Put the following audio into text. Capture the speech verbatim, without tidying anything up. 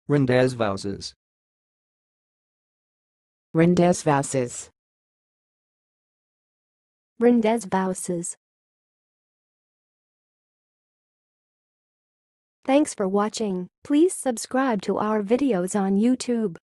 Rendezvouses. Rendezvouses. Rendezvouses. Thanks for watching. Please subscribe to our videos on YouTube.